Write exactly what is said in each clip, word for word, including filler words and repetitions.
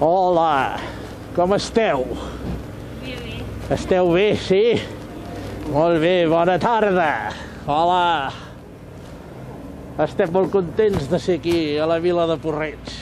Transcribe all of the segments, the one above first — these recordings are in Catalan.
Hola, com esteu? Bé, bé. Esteu bé, sí? Molt bé, bona tarda. Hola. Estem molt contents de ser aquí, a la vila de Porreig.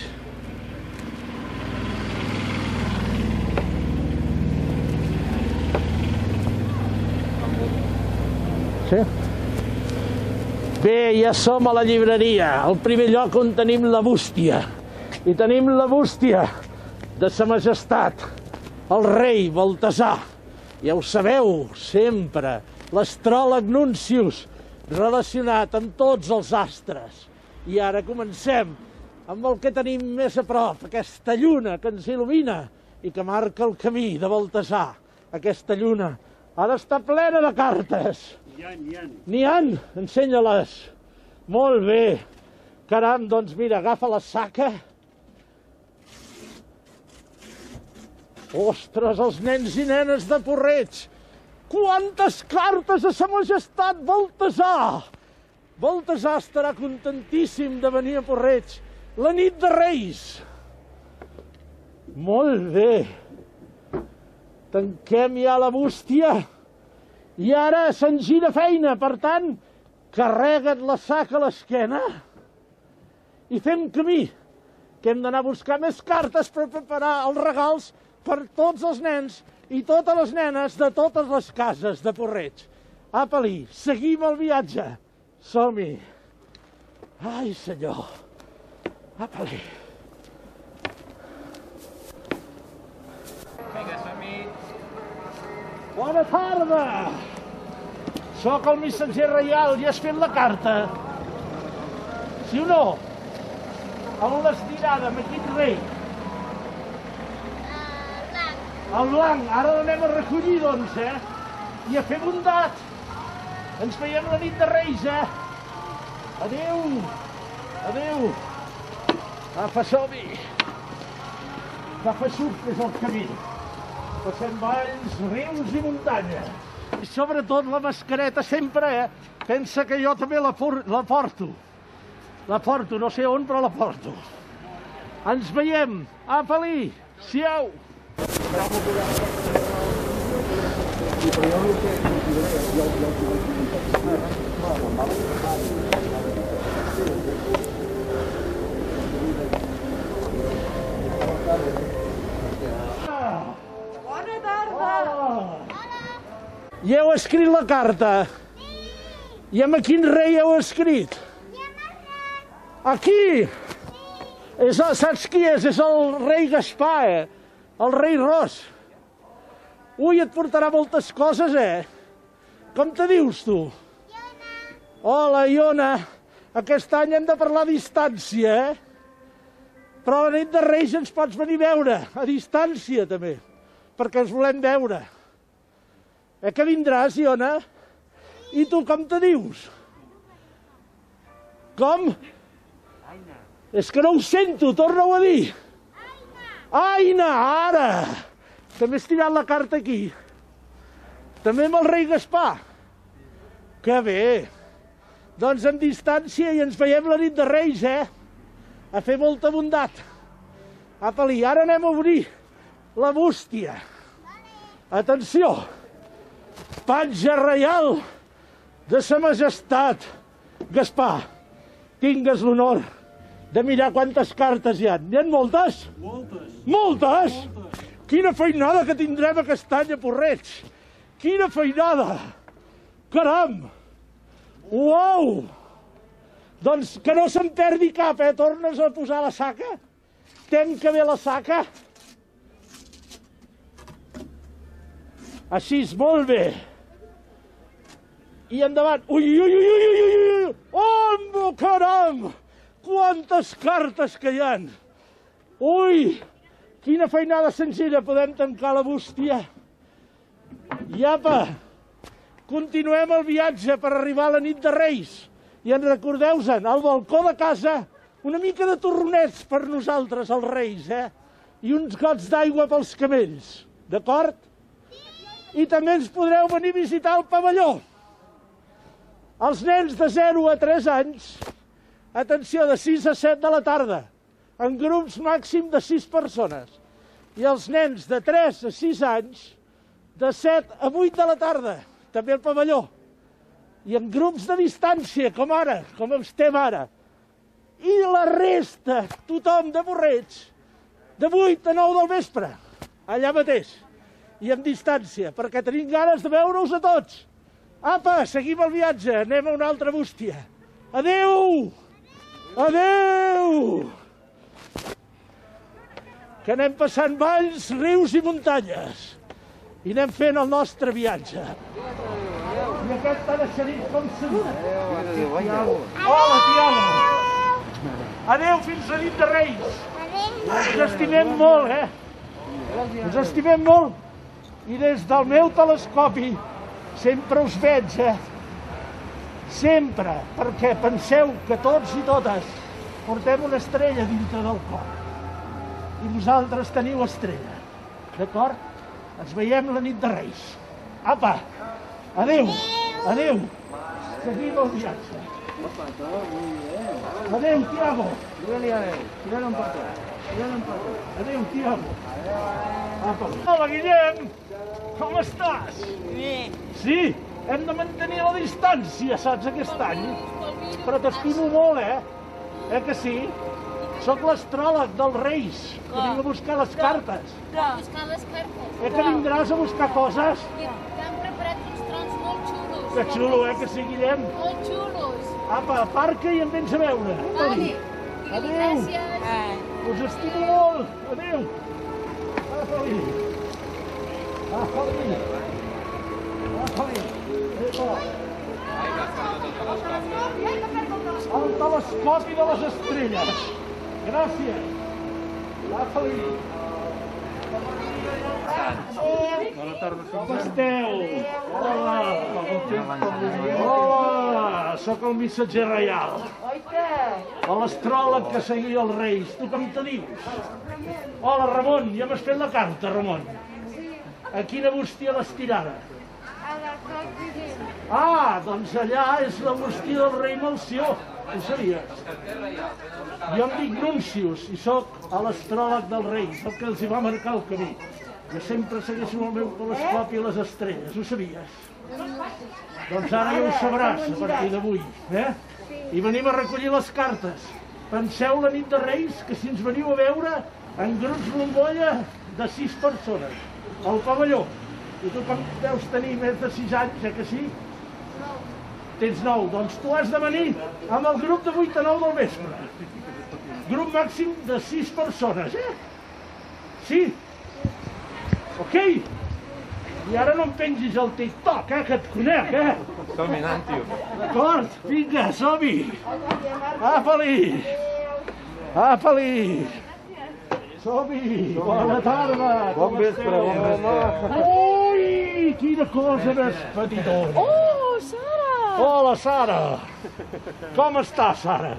Sí? Bé, ja som a la llibreria, al primer lloc on tenim la bústia. I tenim la bústia de Sa Majestat, el rei Baltasar. Ja ho sabeu, sempre, l'astròleg Nuncius, relacionat amb tots els astres. I ara comencem amb el que tenim més a prop, aquesta lluna que ens il·lumina i que marca el camí de Baltasar. Aquesta lluna ha d'estar plena de cartes. N'hi ha, n'hi ha. N'hi ha? Ensenya-les. Molt bé. Caram, doncs mira, agafa la saca. Ostres, els nens i nenes de Porreig! Quantes cartes a Sa Majestat Baltasar! Baltasar estarà contentíssim de venir a Porreig la nit de Reis. Molt bé. Tanquem ja la bústia. I ara se'n gira feina, per tant, carrega't la saca a l'esquena i fem camí, que hem d'anar a buscar més cartes per preparar els regals per tots els nens i totes les nenes de totes les cases de Porreig. Apa-li, seguim el viatge. Som-hi. Ai, senyor. Apa-li. Vinga, som-hi. Bona tarda! Soc el missatger reial i has fet la carta? Sí o no? On l'has tirada, amb quin rei? El blanc. Ara l'anem a recollir, doncs, eh? I a fer bondat. Ens veiem la nit de Reis, eh? Adéu! Adéu! Apa, som-hi! Agafa suc, que és el camí. Passem valls, rius i muntanyes. I sobretot la mascareta sempre, eh? Pensa que jo també la, la porto. La porto, no sé on, però la porto. Ens veiem. Apa-li! Siau! Bona tarda! I heu escrit la carta? I amb quin rei heu escrit? Aquí! És, saps qui és? És el rei Gaspar, eh? El rei Ros. Ui, et portarà moltes coses, eh? Com te dius, tu? Iona. Hola, Iona. Aquest any hem de parlar a distància, eh? Però a la nit de Reis ens pots venir a veure, a distància, també, perquè ens volem veure. Eh que vindràs, Iona? I tu com te dius? Com? Aina. És que no ho sento, torna-ho a dir. Aina, ara! També has tirat la carta aquí. També amb el rei Gaspar. Que bé. Doncs en distància i ens veiem la nit de Reis, eh? A fer molta bondat. Apa-li, ara anem a obrir la bústia. Atenció! Patge reial de Sa Majestat Gaspar. Tingues l'honor de mirar quantes cartes hi ha. N'hi ha moltes? Moltes. Moltes? Moltes. Quina feinada que tindrem aquest any a Porreig. Quina feinada. Caram. Uau. Doncs que no se'n perdi cap, eh? Tornes a posar la saca? Tenca bé la saca. Així, molt bé. I endavant. Ui, ui, ui, ui, ui, ui. Oh, caram. Quantes cartes que hi ha! Ui! Quina feinada senzilla! Podem tancar la bústia. I apa! Continuem el viatge per arribar a la nit de Reis. I en recordeu-se'n, al balcó de casa, una mica de torronets per nosaltres, els Reis, eh? I uns gots d'aigua pels camells. D'acord? I també ens podreu venir a visitar el pavelló. Els nens de zero a tres anys, atenció, de sis a set de la tarda, en grups màxim de sis persones. i els nens de tres a sis anys de set a vuit de la tarda, també al pavelló, i en grups de distància, com ara, com estem ara. I la resta, tothom de borreig, de vuit a nou del vespre, allà mateix, i en distància, perquè tenim ganes de veure-us a tots. Apa, seguim el viatge, anem a una altra bústia. Adéu! Adéu! Que anem passant valls, rius i muntanyes. I anem fent el nostre viatge. I aquest tan eixerit com sempre. Hola, Tiago. Adéu, fins a nit de Reis. Ens estimem molt, eh? Ens estimem molt. I des del meu telescopi sempre us veig, eh? Sempre, perquè penseu que tots i totes portem una estrella dintre del cor. I vosaltres teniu estrella, d'acord? Ens veiem la nit de Reis. Apa, adéu, adéu. Seguim el viatge. Adéu, Tiago. Tira-lo un petó. Tira-lo un petó. Adéu, Tiago. Apa. Hola, Guillem. Com estàs? Bé. Sí, hem de mantenir la distància, saps, aquest any. Però t'estimo molt, eh? Eh que sí? Soc l'astròleg dels Reis, que vinc a buscar les cartes. A buscar les cartes. Eh que vindràs a buscar coses? T'han preparat uns trons molt xulos. Que xulo, eh, que sí, Guillem? Molt xulos. Apa, aparca i em vens a veure. Vale. Adéu. Gràcies. Us estimo molt. Adéu. Apa-li. Apa-li. Apa-li. El telescopi de les estrelles. Gràcies. Apa-li. Bona tarda, Com esteu? Hola. Hola, sóc el missatger reial. O l'astròleg que seguia els Reis. Tu com te dius? Hola, Ramon, ja m'has fet la carta, Ramon. A quina bústia l'has tirada? Ah, doncs allà és la bústia del rei Melcior. Ho sabies? Jo em dic Nuncius i sóc l'astròleg dels Reis, el que els hi va marcar el camí. Jo sempre segueixo el meu telescopi a les estrelles, ho sabies? Doncs ara ja ho sabràs a partir d'avui, eh? I venim a recollir les cartes. Penseu la nit de Reis que si ens veniu a veure en grups bombolla de sis persones, al pavelló. I tu com deus tenir més de sis anys, eh que sí? Tens nou, doncs tu has de venir amb el grup de vuit a nou del vespre. Grup màxim de sis persones, eh? Sí? Ok? I ara no em pengis el TikTok, eh, que et conec, eh? Dominant, tio. D'acord, vinga, som-hi! Apa-li! Apa-li! Som-hi! Bona tarda! Bon vespre, bon vespre. Ui, quina cosa més petitona! Oh, Sara! Hola, Sara! Com estàs, Sara?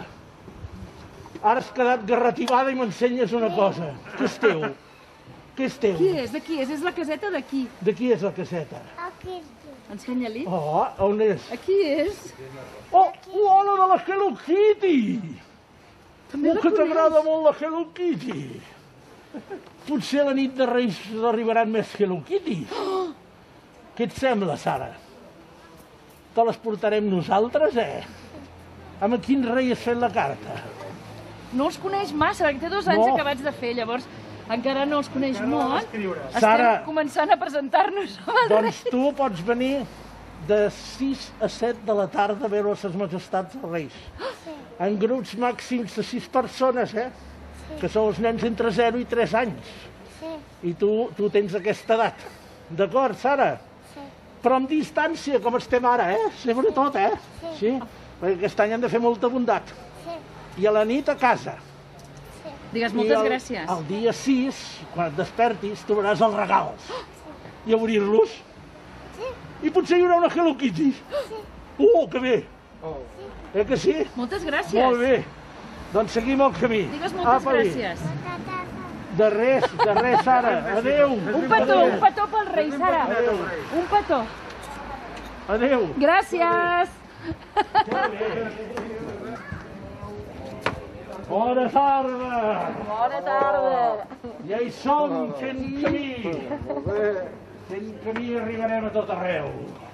Ara has quedat garrativada i m'ensenyes una cosa. Què és teu? Què és teu? Qui és? De qui és? És la caseta de qui? De qui és la caseta? Ensenya-li. Oh, on és? Aquí és. Oh, hola de la Hello Kitty! També Oh, la que t'agrada coneix? molt la Hello Kitty! Potser a la nit de Reis arribaran més Hello Kitty. Què et sembla, Sara? Te les portarem nosaltres, eh? Amb quin rei has fet la carta? No els coneix massa, perquè té dos anys No. acabats de fer, llavors encara no els coneix molt. Estem Sara. començant a presentar-nos amb el rei. Doncs tu pots venir de sis a set de la tarda a veure les majestats dels reis. En grups màxims de sis persones, eh? Que són els nens entre zero i tres anys. I tu, tu tens aquesta edat. D'acord, Sara? Però amb distància, com estem ara, eh? Sobretot, eh? Sí. Perquè aquest any han de fer molta bondat. I a la nit a casa. Digues I moltes el, gràcies. El dia sis, quan et despertis, trobaràs els regals. I a obrir-los. I potser hi haurà una Hello Kitty. Oh, que bé. Eh que sí? Moltes gràcies. Molt bé. Doncs seguim el camí. Digues moltes Apa-li. gràcies. De res, de res, Sara. Adéu. Un petó, un petó pel rei, Sara. Un petó. Adéu. Gràcies. Bona tarda! Bona tarda. Ja hi som, fent camí. Fent camí arribarem a tot arreu.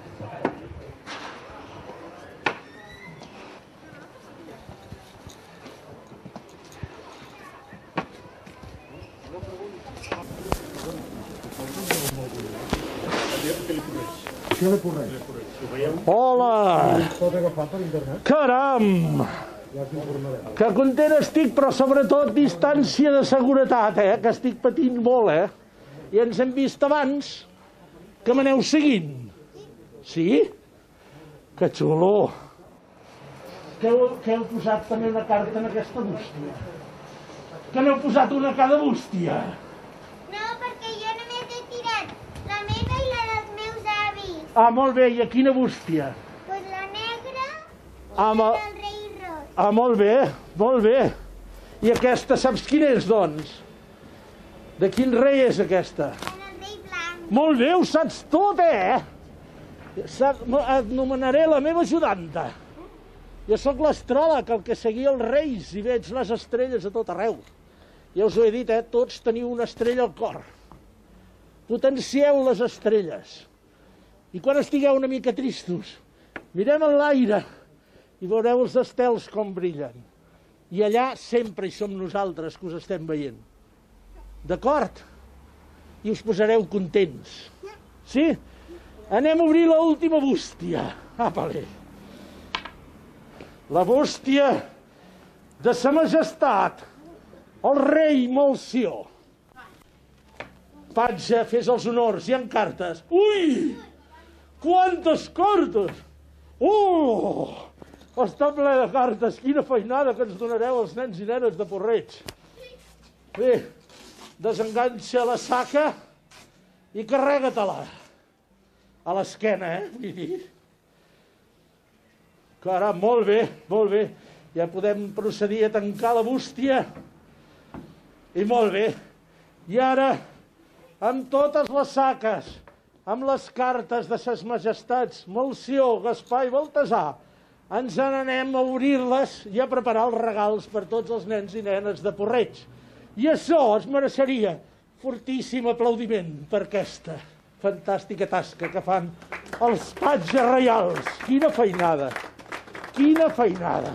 Hola! Caram! Que content estic, però sobretot distància de seguretat, eh? Que estic patint molt, eh? I ens hem vist abans, que m'aneu seguint. Sí? Que xulo! Que heu, que heu posat també una carta en aquesta bústia. Que n'heu posat una a cada bústia. No, perquè jo només he tirat la meva i la dels meus avis. Ah, molt bé, i a quina bústia? Doncs pues la negra i Ah, ma- la del rei ros. Ah, molt bé, molt bé. I aquesta, saps quina és, doncs? De quin rei és aquesta? La del rei blanc. Molt bé, ho saps tot, eh? Sap, et nomenaré la meva ajudanta. Jo sóc l'astròleg, el que seguia els reis, i veig les estrelles a tot arreu. Ja us ho he dit, eh? Tots teniu una estrella al cor. Potencieu les estrelles. I quan estigueu una mica tristos, mirem en l'aire i veureu els estels com brillen. I allà sempre hi som nosaltres que us estem veient. D'acord? I us posareu contents. Sí? Anem a obrir l'última bústia. Apa-li. La bústia de sa majestat, el rei Molció. Patge, fes els honors, hi ha cartes. Ui! Quantes cartes! Oh! Està ple de cartes. Quina feinada que ens donareu els nens i nenes de Porreig. Bé, desenganxa la saca i carrega-te-la. A l'esquena, eh? Vull dir. Caram, molt bé, molt bé. Ja podem procedir a tancar la bústia. I molt bé. I ara, amb totes les saques, amb les cartes de ses majestats, Molció, Gaspar i Baltasar, ens n'anem a obrir-les i a preparar els regals per tots els nens i nenes de Porreig. I això es mereixeria fortíssim aplaudiment per aquesta fantàstica tasca que fan els patges reials. Quina feinada! Quina feinada!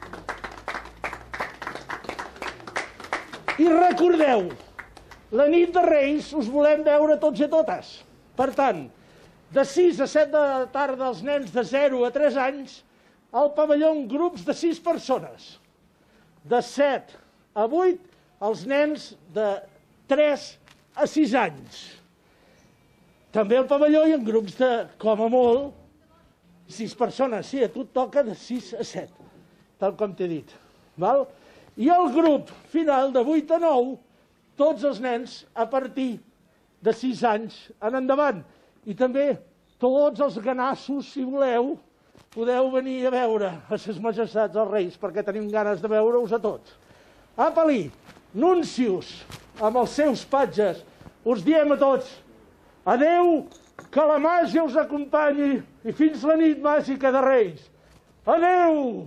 I recordeu, la nit de Reis us volem veure tots i totes. Per tant, de sis a set de la tarda els nens de zero a tres anys, al pavelló en grups de sis persones. De set a vuit, els nens de tres a sis anys. També al pavelló i en grups de, com a molt, sis persones. Sí, a tu et toca de sis a set, tal com t'he dit. Val? I el grup final de vuit a nou, tots els nens a partir de sis anys en endavant. I també tots els ganassos, si voleu, podeu venir a veure a ses majestats els reis, perquè tenim ganes de veure-us a tots. Apa-li, nuncios, amb els seus patges, us diem a tots, adeu, que la màgia us acompanyi i fins la nit màgica de Reis. Adeu!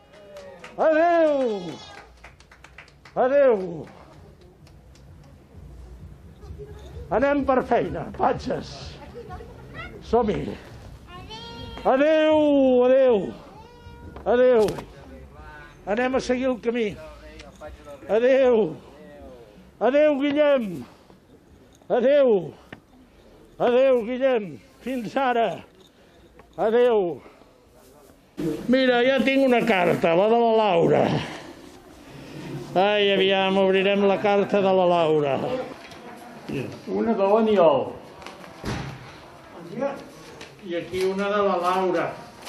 Adeu! Adeu! Anem per feina, patges. Som-hi. Adeu, adeu. Adeu. Anem a seguir el camí. Adeu. Adeu, Guillem. Adeu. Adeu, Guillem. Fins ara. Adeu. Mira, ja tinc una carta, la de la Laura. Ai, aviam, obrirem la carta de la Laura. Una de l'Aniol. I aquí una de la Laura.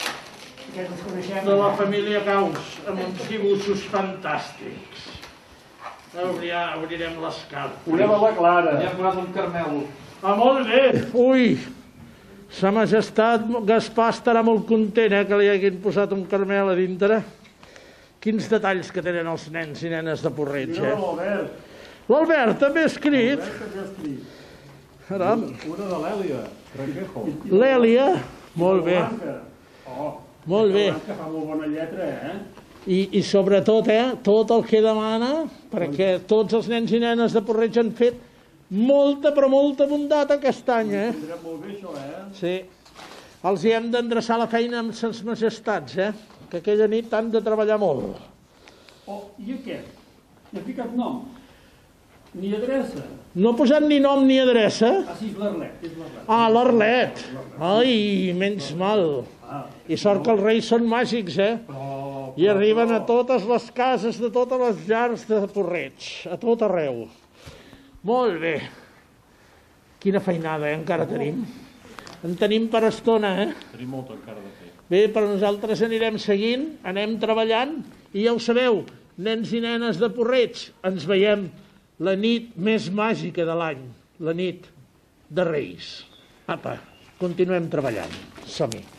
De la família Caus, amb uns dibuixos fantàstics. Obrirà, obrirem les cartes. Una de la Clara. Ja hem posat un carmel. Ah, molt bé. Ui, sa majestat Gaspar estarà molt content, eh, que li hagin posat un carmel a dintre. Quins detalls que tenen els nens i nenes de Porreig, eh? l'Albert. L'Albert també ha escrit. També ha escrit. Caram. Una de l'Èlia. Requejo. L'Èlia, molt bé. Oh, Molt bé. que fa molt bona lletra, eh? I, i sobretot, eh, tot el que demana, perquè tots els nens i nenes de Porreig han fet molta, però molta bondat aquest any, eh? Tindrem molt bé això, eh? Sí. Els hi hem d'endreçar la feina amb ses majestats, eh? Que aquella nit han de treballar molt. Oh, i aquest? N'he ficat nom. Ni adreça. No ha posat ni nom ni adreça? Ah, sí, és l'Arlet, és l'Arlet. Ah, l'Arlet. Ai, menys mal. I sort que els reis són màgics, eh? I arriben a totes les cases de totes les llars de Porreig, a tot arreu. Molt bé. Quina feinada, eh? Encara tenim. En tenim per estona, eh? Tenim molt encara de fer. Bé, però nosaltres anirem seguint, anem treballant, i ja ho sabeu, nens i nenes de Porreig, ens veiem la nit més màgica de l'any, la nit de Reis. Apa, continuem treballant. Som-hi.